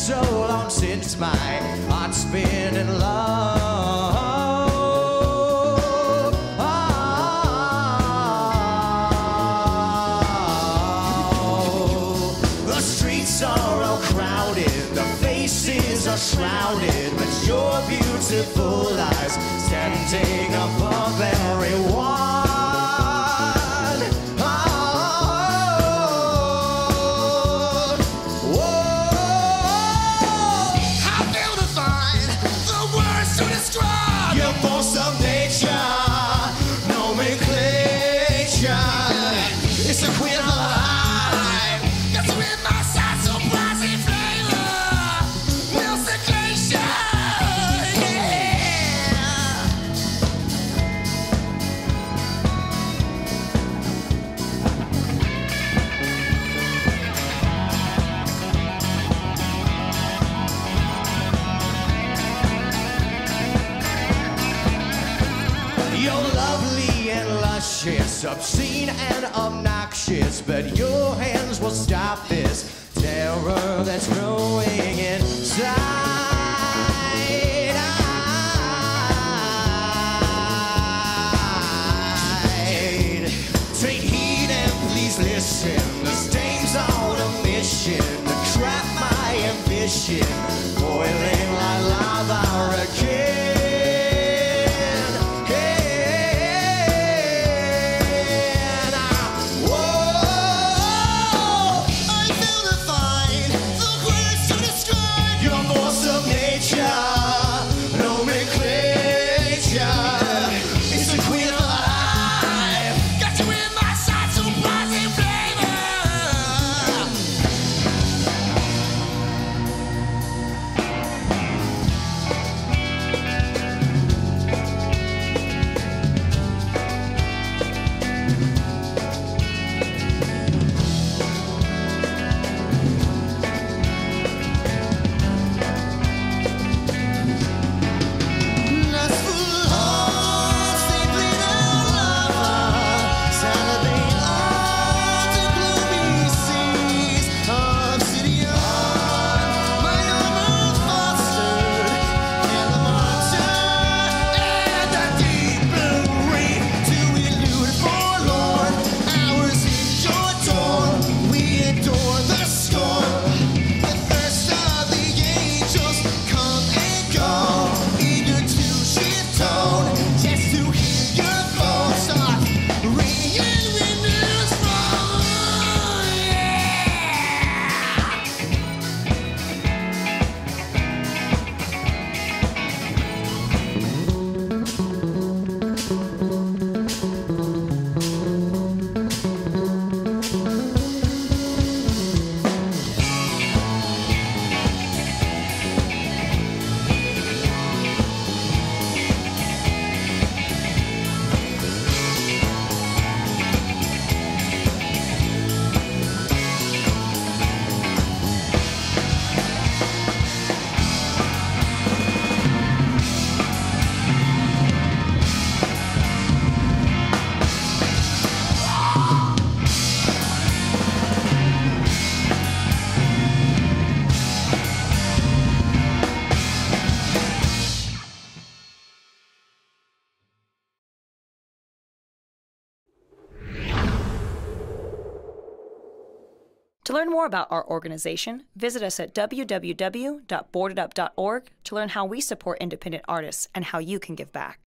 so long since my heart's been in love. The streets are all crowded, the faces are shrouded, but your beautiful eyes standing above everyone. Obscene and obnoxious, but your hands will stop this terror that's growing inside. Take heed and please listen. The stain's on a mission to trap my ambition, boiling like lava again. To learn more about our organization, visit us at www.boardedup.org to learn how we support independent artists and how you can give back.